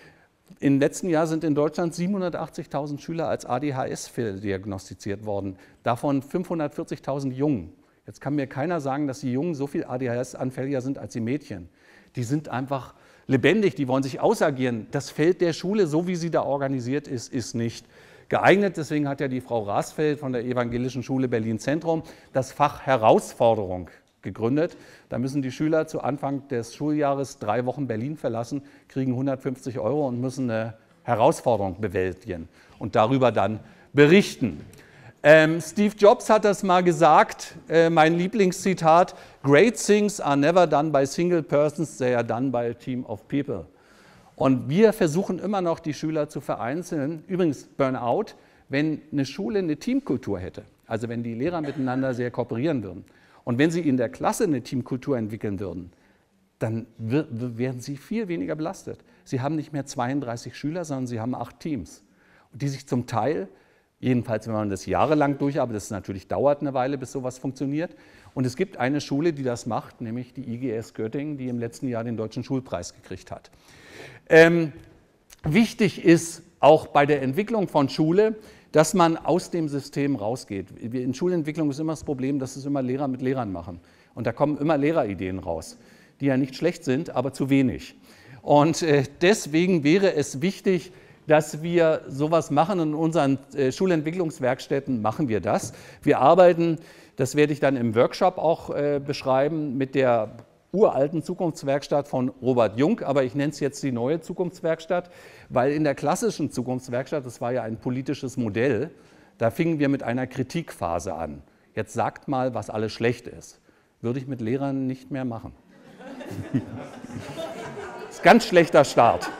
Speaker 1: Im letzten Jahr sind in Deutschland siebenhundertachtzigtausend Schüler als A D H S-Fälle diagnostiziert worden, davon fünfhundertvierzigtausend Jungen. Jetzt kann mir keiner sagen, dass die Jungen so viel A D H S-anfälliger sind als die Mädchen. Die sind einfach lebendig, die wollen sich ausagieren. Das Feld der Schule, so wie sie da organisiert ist, ist nicht geeignet. Deswegen hat ja die Frau Rasfeld von der Evangelischen Schule Berlin-Zentrum das Fach Herausforderung gegründet. Da müssen die Schüler zu Anfang des Schuljahres drei Wochen Berlin verlassen, kriegen hundertfünfzig Euro und müssen eine Herausforderung bewältigen und darüber dann berichten. Ähm, Steve Jobs hat das mal gesagt, äh, mein Lieblingszitat, "Great things are never done by single persons, they are done by a team of people." Und wir versuchen immer noch, die Schüler zu vereinzeln. Übrigens, Burnout, wenn eine Schule eine Teamkultur hätte, also wenn die Lehrer miteinander sehr kooperieren würden und wenn sie in der Klasse eine Teamkultur entwickeln würden, dann werden sie viel weniger belastet. Sie haben nicht mehr zweiunddreißig Schüler, sondern sie haben acht Teams, die sich zum Teil, jedenfalls wenn man das jahrelang durcharbeitet, das natürlich dauert eine Weile, bis sowas funktioniert. Und es gibt eine Schule, die das macht, nämlich die I G S Göttingen, die im letzten Jahr den Deutschen Schulpreis gekriegt hat. Ähm, wichtig ist auch bei der Entwicklung von Schule, dass man aus dem System rausgeht. In Schulentwicklung ist immer das Problem, dass es immer Lehrer mit Lehrern machen. Und da kommen immer Lehrerideen raus, die ja nicht schlecht sind, aber zu wenig. Und äh, deswegen wäre es wichtig, dass wir sowas machen. In unseren äh, Schulentwicklungswerkstätten machen wir das. Wir arbeiten, das werde ich dann im Workshop auch äh, beschreiben, mit der uralten Zukunftswerkstatt von Robert Jung, aber ich nenne es jetzt die neue Zukunftswerkstatt, weil in der klassischen Zukunftswerkstatt, das war ja ein politisches Modell, da fingen wir mit einer Kritikphase an. Jetzt sagt mal, was alles schlecht ist. Würde ich mit Lehrern nicht mehr machen. Das ist ein ganz schlechter Start.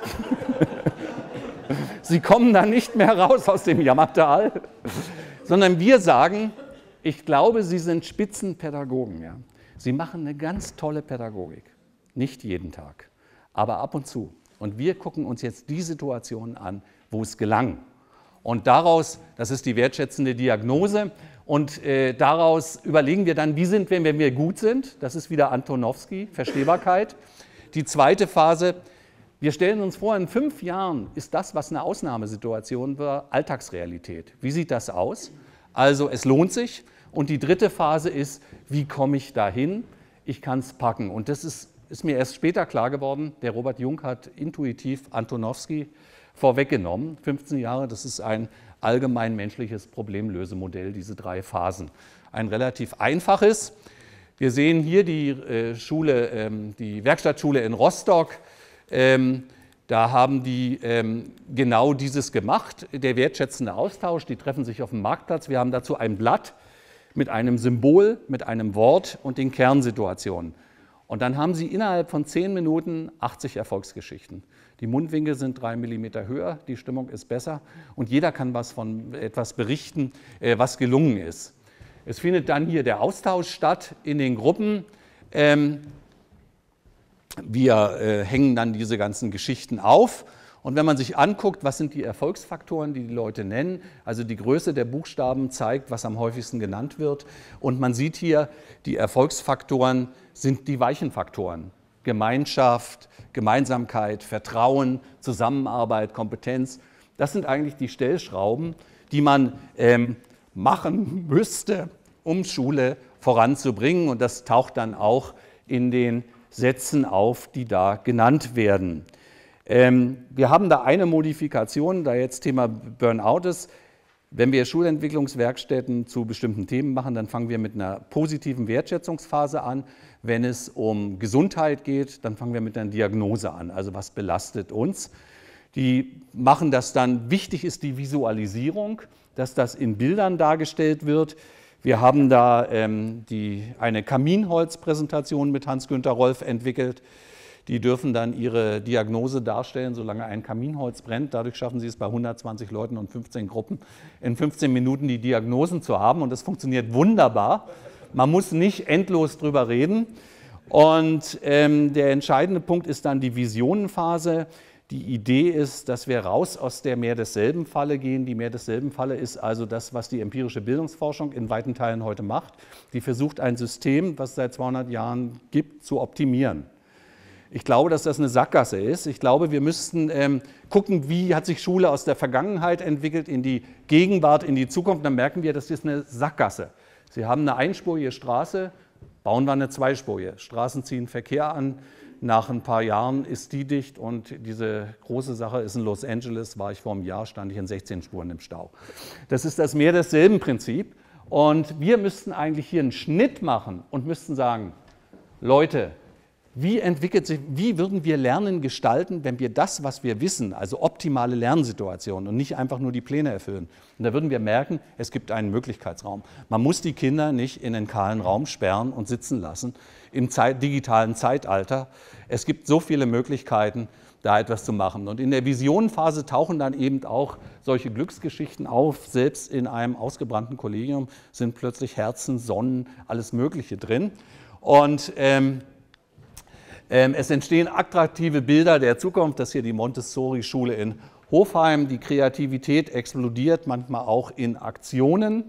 Speaker 1: Sie kommen dann nicht mehr raus aus dem Jammertal, sondern wir sagen, ich glaube, Sie sind Spitzenpädagogen. Ja. Sie machen eine ganz tolle Pädagogik. Nicht jeden Tag, aber ab und zu. Und wir gucken uns jetzt die Situationen an, wo es gelang. Und daraus, das ist die wertschätzende Diagnose, und äh, daraus überlegen wir dann, wie sind wir, wenn wir gut sind. Das ist wieder Antonowski, Verstehbarkeit. Die zweite Phase, wir stellen uns vor, in fünf Jahren ist das, was eine Ausnahmesituation war, Alltagsrealität. Wie sieht das aus? Also es lohnt sich. Und die dritte Phase ist, wie komme ich dahin? Ich kann es packen. Und das ist, ist mir erst später klar geworden. Der Robert Jung hat intuitiv Antonowski vorweggenommen. fünfzehn Jahre, das ist ein allgemein menschliches Problemlösemodell, diese drei Phasen. Ein relativ einfaches. Wir sehen hier die äh, Schule, ähm, die Werkstattschule in Rostock. Ähm, da haben die ähm, genau dieses gemacht, der wertschätzende Austausch. Die treffen sich auf dem Marktplatz. Wir haben dazu ein Blatt mit einem Symbol, mit einem Wort und den Kernsituationen. Und dann haben sie innerhalb von zehn Minuten achtzig Erfolgsgeschichten. Die Mundwinkel sind drei Millimeter höher, die Stimmung ist besser und jeder kann was von etwas berichten, was gelungen ist. Es findet dann hier der Austausch statt in den Gruppen. Wir hängen dann diese ganzen Geschichten auf. Und wenn man sich anguckt, was sind die Erfolgsfaktoren, die die Leute nennen, also die Größe der Buchstaben zeigt, was am häufigsten genannt wird. Und man sieht hier, die Erfolgsfaktoren sind die weichen Faktoren. Gemeinschaft, Gemeinsamkeit, Vertrauen, Zusammenarbeit, Kompetenz. Das sind eigentlich die Stellschrauben, die man ähm, machen müsste, um Schule voranzubringen. Und das taucht dann auch in den Sätzen auf, die da genannt werden. Wir haben da eine Modifikation, da jetzt Thema Burnout ist. Wenn wir Schulentwicklungswerkstätten zu bestimmten Themen machen, dann fangen wir mit einer positiven Wertschätzungsphase an. Wenn es um Gesundheit geht, dann fangen wir mit einer Diagnose an, also was belastet uns. Die machen das dann, wichtig ist die Visualisierung, dass das in Bildern dargestellt wird. Wir haben da ähm, die, eine Kaminholzpräsentation mit Hans-Günter Rolf entwickelt. Die dürfen dann ihre Diagnose darstellen, solange ein Kaminholz brennt. Dadurch schaffen sie es bei hundertzwanzig Leuten und fünfzehn Gruppen, in fünfzehn Minuten die Diagnosen zu haben. Und das funktioniert wunderbar. Man muss nicht endlos drüber reden. Und ähm, der entscheidende Punkt ist dann die Visionenphase. Die Idee ist, dass wir raus aus der Mehr desselben Falle gehen. Die Mehr desselben Falle ist also das, was die empirische Bildungsforschung in weiten Teilen heute macht. Die versucht, ein System, was es seit zweihundert Jahren gibt, zu optimieren. Ich glaube, dass das eine Sackgasse ist. Ich glaube, wir müssten ähm, gucken, wie hat sich Schule aus der Vergangenheit entwickelt in die Gegenwart, in die Zukunft. Dann merken wir, das ist eine Sackgasse. Sie haben eine einspurige Straße, bauen wir eine zweispurige. Straßen ziehen Verkehr an. Nach ein paar Jahren ist die dicht und diese große Sache ist in Los Angeles, war ich vor einem Jahr, stand ich in sechzehn Spuren im Stau. Das ist das Mehr desselben Prinzip. Und wir müssten eigentlich hier einen Schnitt machen und müssten sagen, Leute, Wie entwickelt sich, wie würden wir Lernen gestalten, wenn wir das, was wir wissen, also optimale Lernsituationen und nicht einfach nur die Pläne erfüllen? Und da würden wir merken, es gibt einen Möglichkeitsraum. Man muss die Kinder nicht in einen kahlen Raum sperren und sitzen lassen im Zeit, digitalen Zeitalter. Es gibt so viele Möglichkeiten, da etwas zu machen. Und in der Visionenphase tauchen dann eben auch solche Glücksgeschichten auf. Selbst in einem ausgebrannten Kollegium sind plötzlich Herzen, Sonnen, alles Mögliche drin. Und ähm, Es entstehen attraktive Bilder der Zukunft. Das ist hier die Montessori-Schule in Hofheim. Die Kreativität explodiert, manchmal auch in Aktionen.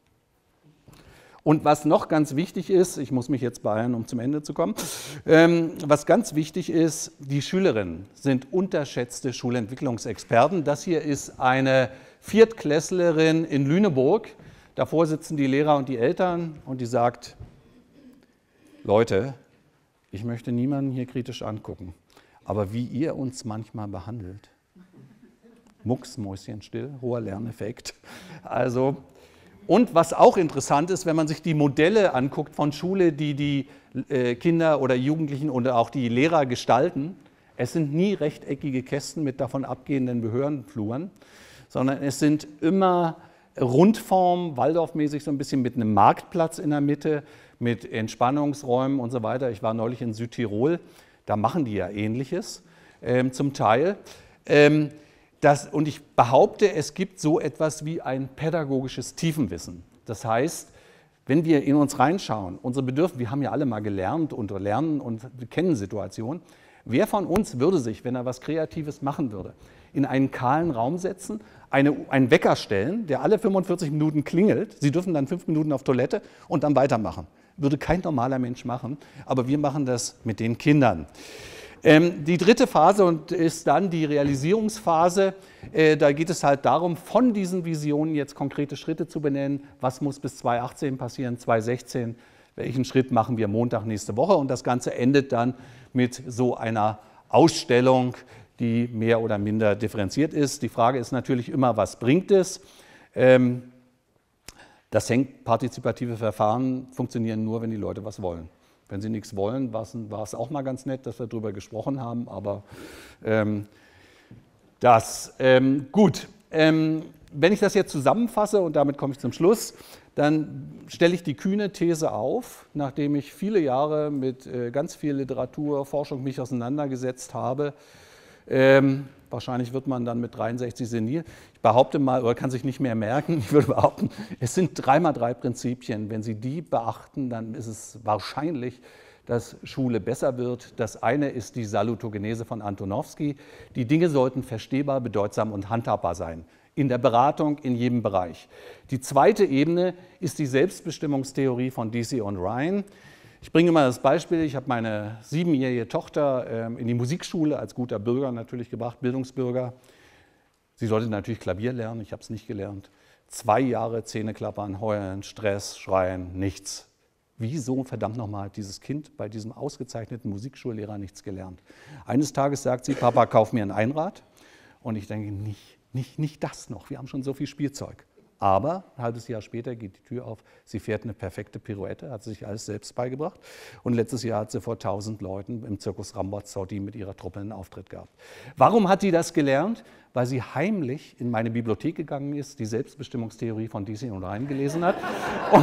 Speaker 1: Und was noch ganz wichtig ist, ich muss mich jetzt beeilen, um zum Ende zu kommen, ähm, was ganz wichtig ist, die Schülerinnen sind unterschätzte Schulentwicklungsexperten. Das hier ist eine Viertklässlerin in Lüneburg. Davor sitzen die Lehrer und die Eltern und die sagt, Leute, ich möchte niemanden hier kritisch angucken, aber wie ihr uns manchmal behandelt, Mucks, mäuschenstill, hoher Lerneffekt. Also, und was auch interessant ist, wenn man sich die Modelle anguckt von Schule, die die äh, Kinder oder Jugendlichen oder auch die Lehrer gestalten, es sind nie rechteckige Kästen mit davon abgehenden Behördenfluren, sondern es sind immer Rundformen, Waldorfmäßig so ein bisschen mit einem Marktplatz in der Mitte, mit Entspannungsräumen und so weiter. Ich war neulich in Südtirol, da machen die ja Ähnliches ähm, zum Teil. Ähm, das, und ich behaupte, es gibt so etwas wie ein pädagogisches Tiefenwissen. Das heißt, wenn wir in uns reinschauen, unsere Bedürfnisse, wir haben ja alle mal gelernt und lernen und kennen Situationen, wer von uns würde sich, wenn er was Kreatives machen würde, in einen kahlen Raum setzen, eine, einen Wecker stellen, der alle fünfundvierzig Minuten klingelt, Sie dürfen dann fünf Minuten auf Toilette und dann weitermachen. Würde kein normaler Mensch machen, aber wir machen das mit den Kindern. Ähm, die dritte Phase und ist dann die Realisierungsphase. Äh, da geht es halt darum, von diesen Visionen jetzt konkrete Schritte zu benennen. Was muss bis zweitausendachtzehn passieren, zweitausendsechzehn? Welchen Schritt machen wir Montag nächste Woche? Und das Ganze endet dann mit so einer Ausstellung, die mehr oder minder differenziert ist. Die Frage ist natürlich immer, was bringt es? Ähm, das hängt, partizipative Verfahren funktionieren nur, wenn die Leute was wollen. Wenn sie nichts wollen, war es auch mal ganz nett, dass wir darüber gesprochen haben, aber ähm, das, ähm, gut. Ähm, wenn ich das jetzt zusammenfasse, und damit komme ich zum Schluss, dann stelle ich die kühne These auf, nachdem ich viele Jahre mit äh, ganz viel Literatur, Forschung mich auseinandergesetzt habe. Ähm, wahrscheinlich wird man dann mit dreiundsechzig senil. Ich behaupte mal, oder kann sich nicht mehr merken, ich würde behaupten, es sind drei mal drei Prinzipien. Wenn Sie die beachten, dann ist es wahrscheinlich, dass Schule besser wird. Das eine ist die Salutogenese von Antonowski. Die Dinge sollten verstehbar, bedeutsam und handhabbar sein. In der Beratung, in jedem Bereich. Die zweite Ebene ist die Selbstbestimmungstheorie von Deci und Ryan. Ich bringe mal das Beispiel, ich habe meine siebenjährige Tochter ähm, in die Musikschule als guter Bürger natürlich gebracht, Bildungsbürger. Sie sollte natürlich Klavier lernen, ich habe es nicht gelernt. Zwei Jahre Zähne klappern, heulen, Stress, schreien, nichts. Wieso, verdammt nochmal, hat dieses Kind bei diesem ausgezeichneten Musikschullehrer nichts gelernt? Eines Tages sagt sie, Papa, kauf mir ein Einrad. Und ich denke, nicht, nicht, nicht das noch, wir haben schon so viel Spielzeug. Aber ein halbes Jahr später geht die Tür auf, sie fährt eine perfekte Pirouette, hat sich alles selbst beigebracht. Und letztes Jahr hat sie vor tausend Leuten im Zirkus Ramboz-Saudi mit ihrer Truppe einen Auftritt gehabt. Warum hat sie das gelernt? Weil sie heimlich in meine Bibliothek gegangen ist, die Selbstbestimmungstheorie von Deci und Ryan gelesen hat. Und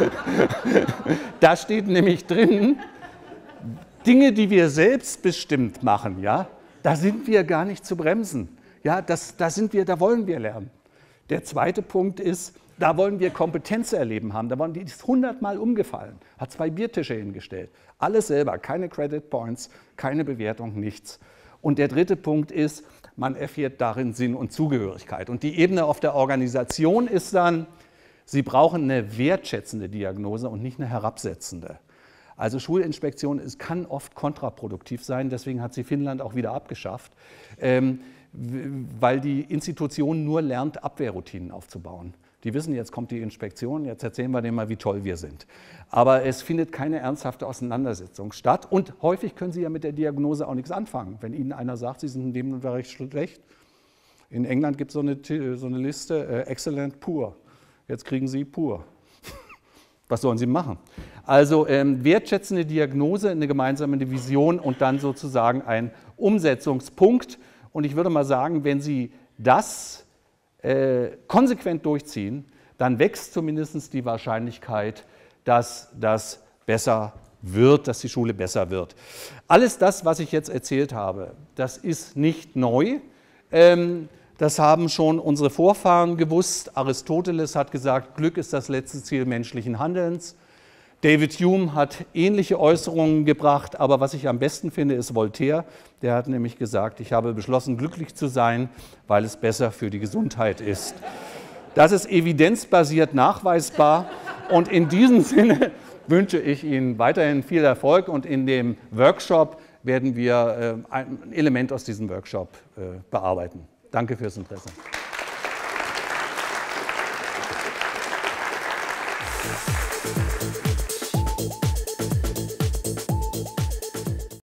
Speaker 1: da steht nämlich drin, Dinge, die wir selbstbestimmt machen, ja, da sind wir gar nicht zu bremsen. Ja, das, da, sind wir, da wollen wir lernen. Der zweite Punkt ist, da wollen wir Kompetenz erleben haben. Da waren die ist hundertmal umgefallen, hat zwei Biertische hingestellt. Alles selber, keine Credit Points, keine Bewertung, nichts. Und der dritte Punkt ist, man erfährt darin Sinn und Zugehörigkeit. Und die Ebene auf der Organisation ist dann, Sie brauchen eine wertschätzende Diagnose und nicht eine herabsetzende. Also Schulinspektion es kann oft kontraproduktiv sein, deswegen hat sie Finnland auch wieder abgeschafft. Ähm, weil die Institution nur lernt, Abwehrroutinen aufzubauen. Die wissen, jetzt kommt die Inspektion, jetzt erzählen wir denen mal, wie toll wir sind. Aber es findet keine ernsthafte Auseinandersetzung statt und häufig können Sie ja mit der Diagnose auch nichts anfangen. Wenn Ihnen einer sagt, Sie sind in dem Bereich schlecht, in England gibt es so eine, so eine Liste, äh, excellent, poor. Jetzt kriegen Sie pur. Was sollen Sie machen? Also ähm, wertschätzende Diagnose, eine gemeinsame Vision und dann sozusagen ein Umsetzungspunkt. Und ich würde mal sagen, wenn Sie das äh, konsequent durchziehen, dann wächst zumindest die Wahrscheinlichkeit, dass das besser wird, dass die Schule besser wird. Alles das, was ich jetzt erzählt habe, das ist nicht neu. Ähm, das haben schon unsere Vorfahren gewusst. Aristoteles hat gesagt, Glück ist das letzte Ziel menschlichen Handelns. David Hume hat ähnliche Äußerungen gebracht, aber was ich am besten finde, ist Voltaire. Der hat nämlich gesagt, ich habe beschlossen, glücklich zu sein, weil es besser für die Gesundheit ist. Das ist evidenzbasiert nachweisbar und in diesem Sinne wünsche ich Ihnen weiterhin viel Erfolg und in dem Workshop werden wir ein Element aus diesem Workshop bearbeiten. Danke fürs Interesse.